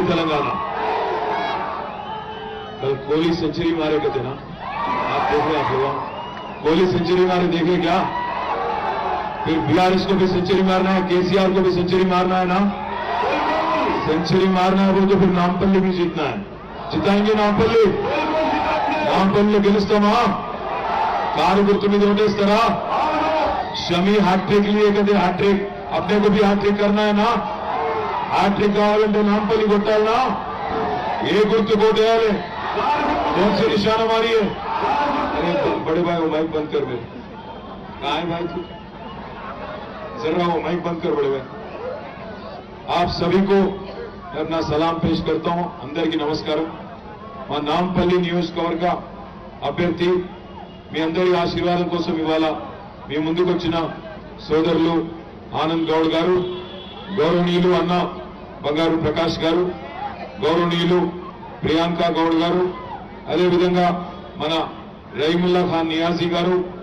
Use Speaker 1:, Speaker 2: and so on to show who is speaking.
Speaker 1: तेलंगाना। कल कोहली सेंचुरी मारे कहते ना, आप देख रहे हैं, कोहली सेंचुरी मारे देखे क्या? फिर बीआरएस को भी सेंचुरी मारना है, केसीआर को भी सेंचुरी मारना है ना, सेंचुरी मारना है वो तो फिर नामपल्ली भी जीतना है। जिताएंगे नामपल्ली, नामपल्ली गेलुस्तामा, कारू गुर्तु మీద ఓటేస్తారా? शमी हैट्रिक लिए कहते हैट्रिक, अपने को भी हैट्रिक करना है ना, हैट्रिक కావాలంటే नामपल्ली కొట్టాలనా? ये गुर्तु कोटेयाले, कौन से निशाना मारिए? अरे बड़े भाई वो माइक बंद कर दे, कहाँ है भाई तू? जरा वो माइक बंद कर बड़े भाई। आप सभी को अपना सलाम पेश करता हूं, अंदर की नमस्कार। మా నాంపల్లి నియోజకవర్గ అభ్యర్థి మీ అందరి ఆశీర్వాదం కోసం ఇవాళ మీ ముందుకు వచ్చిన సోదరులు ఆనంద్ గౌడ్ గారు, గౌరవనీయులు అన్న బంగారు ప్రకాష్ గారు, గౌరవనీయులు ప్రియాంక గౌడ్ గారు, అదేవిధంగా మన రహీముల్లా ఖాన్ నియాజీ గారు,